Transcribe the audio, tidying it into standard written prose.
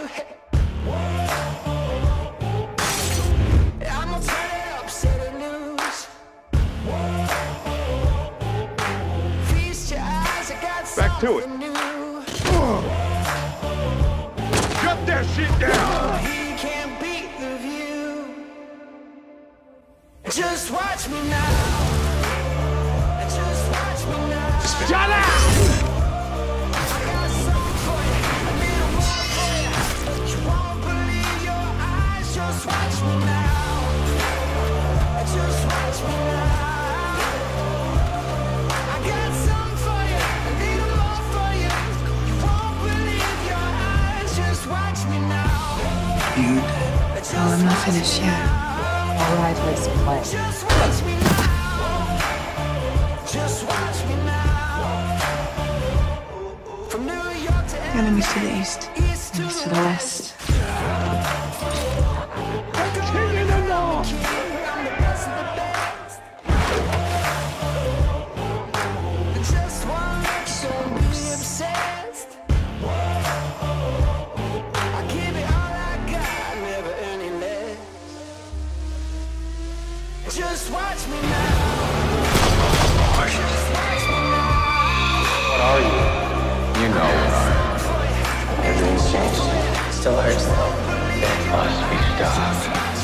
I'm gonna turn it up, set it loose. Feast your eyes, I got Back to it. something new. Shut that shit down! He can't beat the view. Just watch me now. Just watch me now. Shut up! I got something for you, a little more for you. You won't believe your eyes. Just watch me now. Just watch me now. I got something for you, a little more for you. You won't believe your eyes. Just watch me now. Dude. Oh, I'm not finished yet. All right, let's play. Just watch me now. Just watch me now. From New York to Enemies to the east, east enemies to the west. King of the North! I'm the best of the best. Just want to be obsessed. I give it all I got, never any less. Just watch me now. Just watch me now. What are you? You know what I am. Everything's changed. Still hurts though. It must be stopped.